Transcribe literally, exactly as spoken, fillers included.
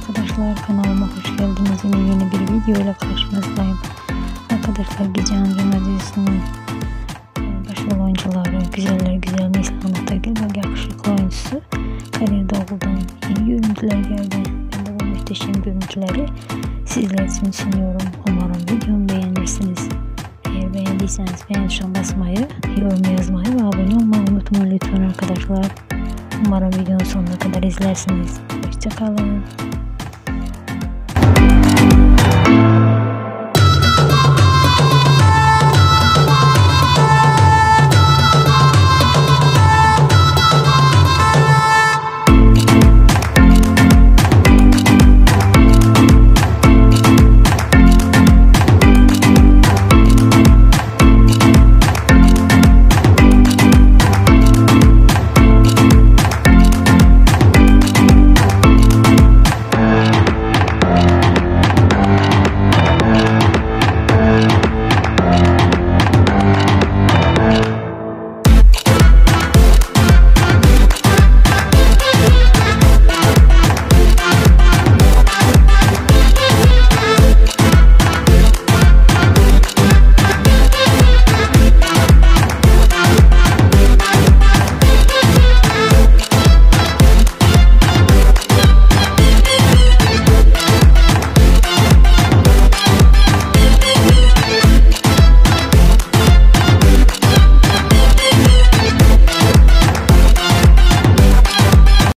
Arkadaşlar, kanalıma hoş geldiniz. Yine yeni bir video ile karşınızdayım. Arkadaşlar, Gece Anjima dizisinin başrol oyuncuları, güzeller güzel Neslihan Atagül ve yakışıklı oyuncusu Kadir Doğulu'dan yeni görüntüler geldi. Ben de bu muhteşem görüntüleri sizler için sunuyorum. Umarım videomu beğenirsiniz. Eğer beğendiyseniz beğen tuşuna basmayı, yorum yazmayı ve abone olmayı unutmayın lütfen arkadaşlar. Umarım videonun sonuna kadar izlersiniz. Hoşça kalın.